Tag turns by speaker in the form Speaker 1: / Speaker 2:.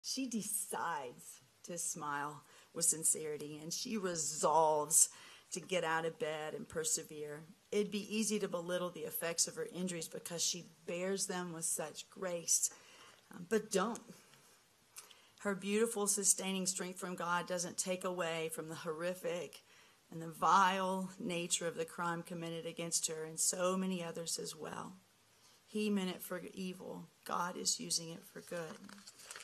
Speaker 1: She decides to smile with sincerity, and she resolves to get out of bed and persevere. It'd be easy to belittle the effects of her injuries because she bears them with such grace, but don't. Her beautiful, sustaining strength from God doesn't take away from the horrific and the vile nature of the crime committed against her and so many others as well. He meant it for evil. God is using it for good.